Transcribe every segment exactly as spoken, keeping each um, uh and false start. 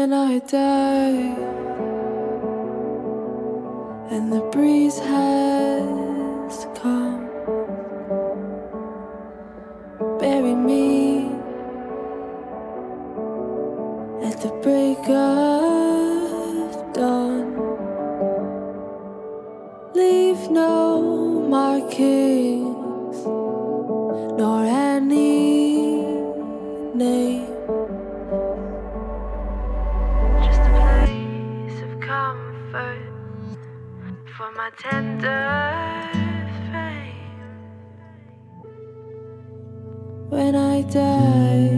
when I die, and the breeze has come. Bury me at the break of dawn. Leave no markings, nor any name. Just a place of comfort for my tender frame. When I die,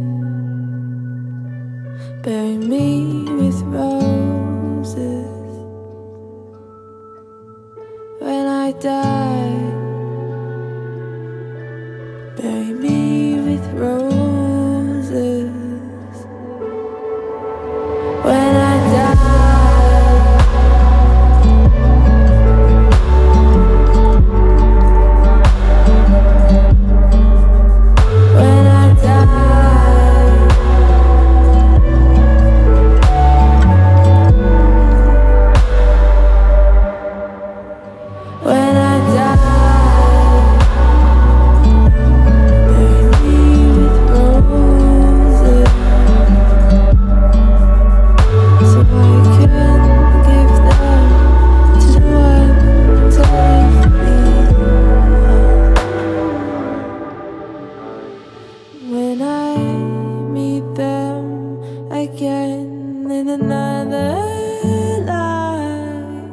bury me with roses. When I die, bury me with roses. When I When I meet them again in another life,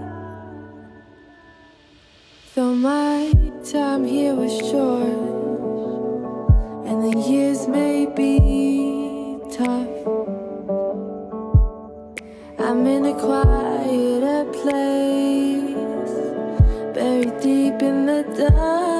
though my time here was short and the years may be tough, I'm in a quieter place, buried deep in the dark.